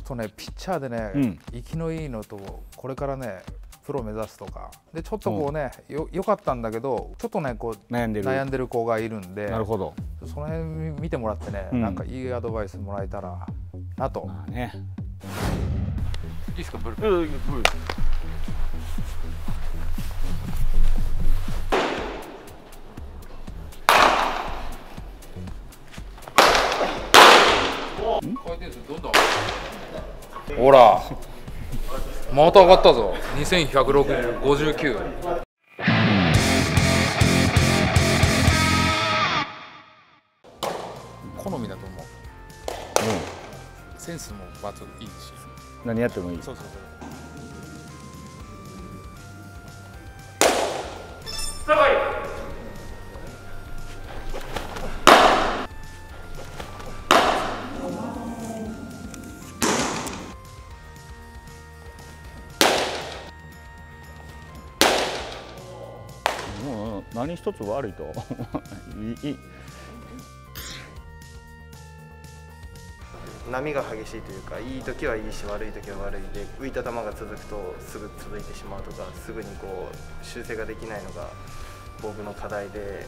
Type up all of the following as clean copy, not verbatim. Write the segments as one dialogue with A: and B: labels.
A: とねピッチャーでね、生きのいいのとこれからねプロ目指すとかでちょっとこうね、よかったんだけどちょっとねこう悩んでる子がいるんで、なるほど、その辺見てもらってね、なんかいいアドバイスもらえたらなと。まあね、いいですかブルペン。回転数どんどん。ほら。また上がったぞ。2159。好みだと思う。センスもバツいいし。何やってもいい。そうそうそう。もう何一つ悪いといい。
B: 波が激しいというか、いい時はいいし悪い時は悪いで、浮いた球が続くとすぐ続いてしまうとか、すぐにこう修正ができないのが僕の課題で。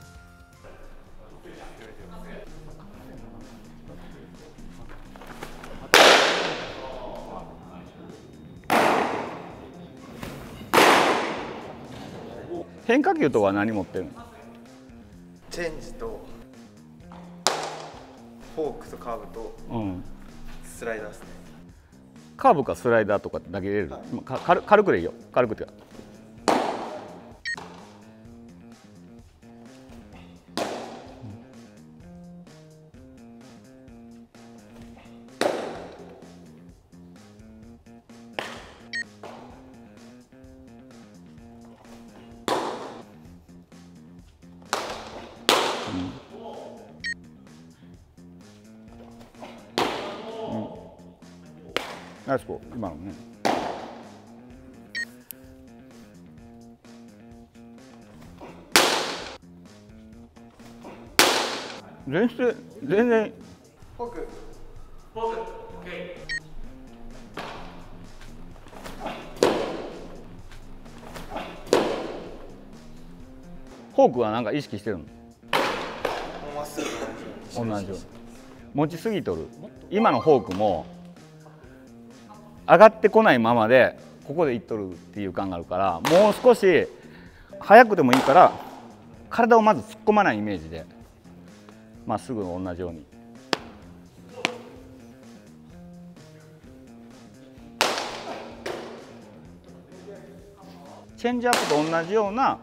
A: 変化球とは何持ってるの？
B: チェンジとフォークとカーブとスライダーですね。
A: カーブかスライダーとかだけ入れる、軽くでいいよ。軽くっていうかナイスボール、今のね。全然。
B: フォーク。
A: フォークはなんか意識してるの？
B: まっすぐ
A: 同じように持ちすぎとる。今のフォークも上がってこないままでここでいっとるっていう感があるから、もう少し速くてもいいから体をまず突っ込まないイメージでまっすぐ同じように。チェンジアップと同じような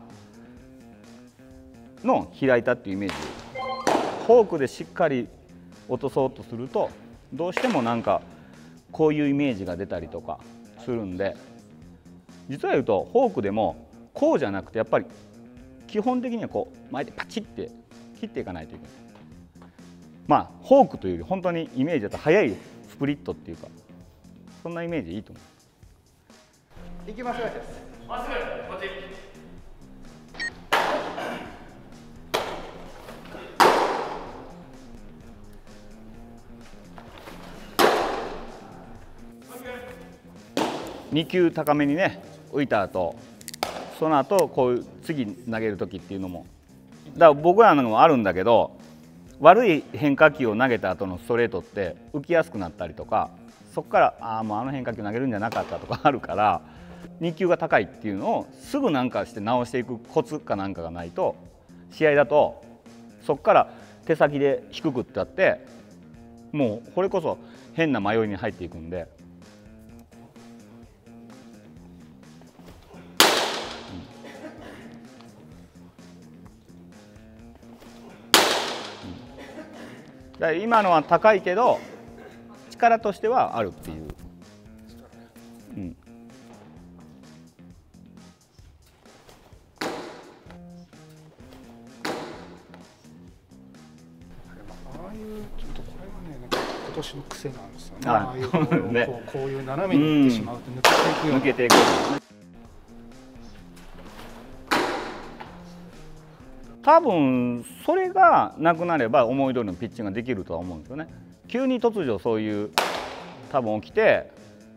A: の開いたっていうイメージ。フォークでしっかり落とそうとするとどうしてもなんかこういうイメージが出たりとかするんで、実は言うとフォークでもこうじゃなくてやっぱり基本的にはこう前でパチッて切っていかないといけない。まあフォークというより本当にイメージだと速いスプリットっていうか、そんなイメージでいいと思う。
B: 行きましょう。まっすぐこっち。
A: 2球高めにね浮いた後、その後こういう次投げる時っていうのもだから僕らのもあるんだけど、悪い変化球を投げた後のストレートって浮きやすくなったりとか、そこからもうあの変化球投げるんじゃなかったとかあるから、2球が高いっていうのをすぐなんかして直していくコツかなんかがないと、試合だとそこから手先で低くってやってもうこれこそ変な迷いに入っていくんで。だから今のは高いけど力としてはあるっていう。
C: 今年の癖なんですよね。ああいうこういう斜めにいってしまうと抜けていくような。
A: 多分それがなくなれば思い通りのピッチングができるとは思うんですよね。急に突如そういう多分起きて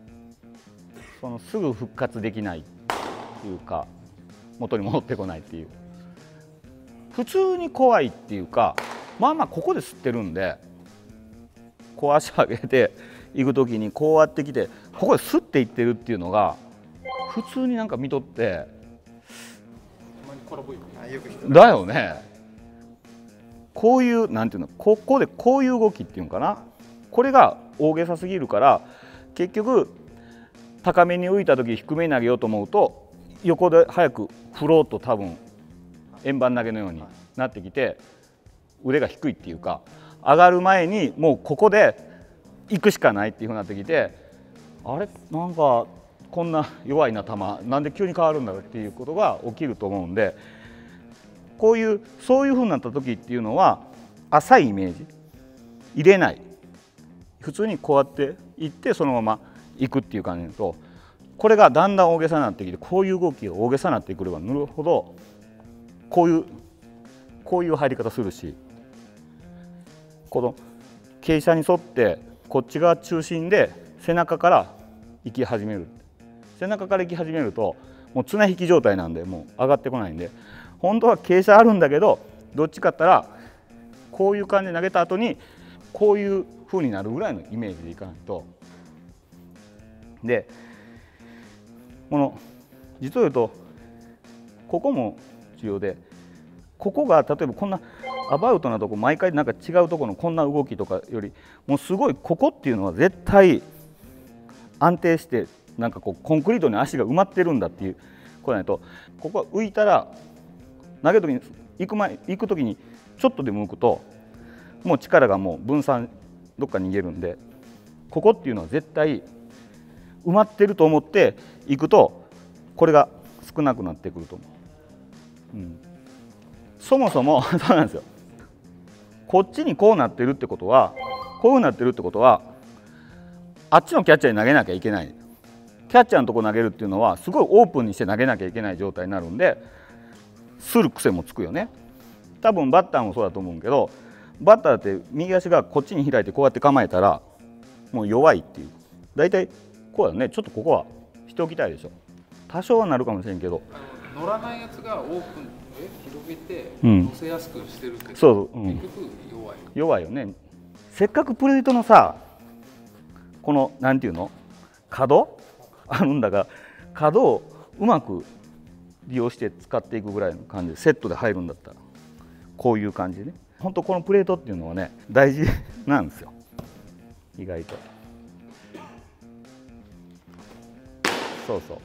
A: すぐ復活できないっていうか元に戻ってこないっていう、普通に怖いっていうか、まあまあここで吸ってるんで、こう足上げていく時にこうやってきてここで吸っていってるっていうのが普通になんか見とってだよね。こういうなんていうの、ここでこういう動きっていうのかな、これが大げさすぎるから結局高めに浮いた時低めに投げようと思うと横で早く振ろうと多分円盤投げのようになってきて腕が低いっていうか、上がる前にもうここで行くしかないっていうふうになってきて、あれなんかこんな弱いな球なんで急に変わるんだろうっていうことが起きると思うんで、そういうふうになった時っていうのは浅いイメージ入れない、普通にこうやっていってそのまま行くっていう感じと、これがだんだん大げさになってきてこういう動きが大げさになってくればなるほどこういう入り方するし、この傾斜に沿ってこっち側中心で背中から行き始める、背中から行き始めるともう綱引き状態なんでもう上がってこないんで、本当は傾斜あるんだけどどっちかって言ったらこういう感じで投げた後にこういう風になるぐらいのイメージでいかないと。で実を言うとここも重要で、ここが例えばこんなアバウトなとこ毎回なんか違うとこのこんな動きとかよりもうすごいここっていうのは絶対安定してなんかこうコンクリートに足が埋まってるんだっていうこれないと、ここが浮いたら投げる時に行く時にちょっとでも浮くともう力がもう分散どっか逃げるんで、ここっていうのは絶対埋まってると思っていくとこれが少なくなってくると思う。そもそもそうなんですよ。こっちにこうなってるってことはこういうふうになってるってことはあっちのキャッチャーに投げなきゃいけない。キャッチャーのとこ投げるっていうのはすごいオープンにして投げなきゃいけない状態になるんで、する癖もつくよね。多分バッターもそうだと思うけど、バッターって右足がこっちに開いてこうやって構えたらもう弱いっていう、大体こうだよね。ちょっとここはしておきたいでしょ。多少はなるかもしれんけど、
C: 乗らないやつがオープンで広げて乗せやすくしてるけど、結局
A: 弱いよね。せっかくプレートのさこのなんていうの角あるんだが、角をうまく利用して使っていくぐらいの感じでセットで入るんだったらこういう感じでね、本当このプレートっていうのはね大事なんですよ意外と。そうそう、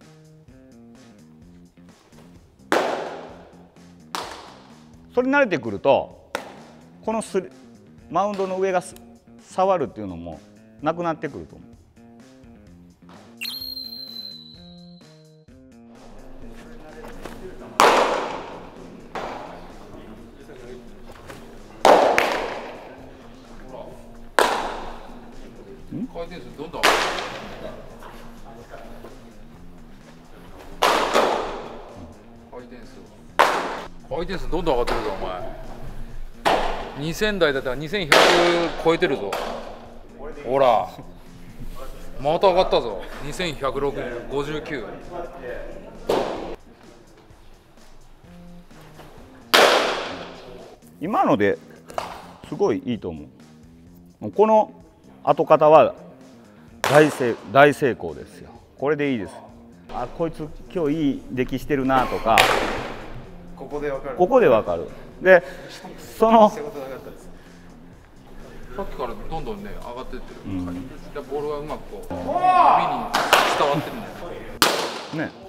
A: それ慣れてくるとこのマウンドの上が触るっていうのもなくなってくると思う。
C: 回転数どんどん回転数どんどん上がってるぞお前。2000台だったら2100超えてるぞ。ほらまた上がったぞ。2159。
A: 今のですごいいいと思う。この後方は大成功ですよ。これでいいです。あ、こいつ今日いい出来してるなとか
B: ここでわかる。
A: ここでわかる。でその
C: さっきからどんどんね上がってってる、ボールがうまくこう指に伝わってるんだよね。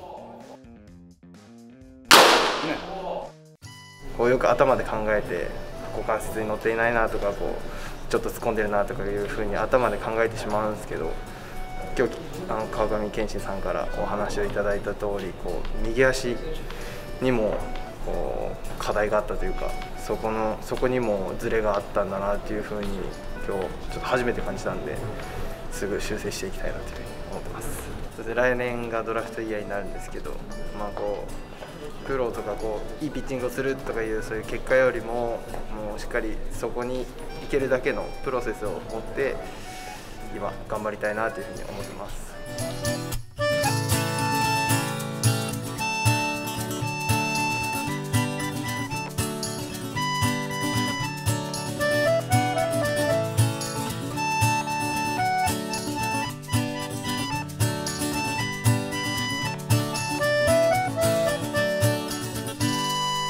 B: こうよく頭で考えて股関節に乗っていないなとかこうちょっと突っ込んでるなとかいうふうに頭で考えてしまうんですけど、今日川上健信さんからお話をいただいた通りこう右足にもこう課題があったというかそこにもズレがあったんだなっていうふうに今日ちょっと初めて感じたんで、すぐ修正していきたいなというふうに思ってます。そして来年がドラフトイヤーになるんですけど、こうプロとかこういいピッチングをするとかいうそういう結果よりももうしっかりそこに行けるだけのプロセスを持って今頑張りたいなというふうに思ってます。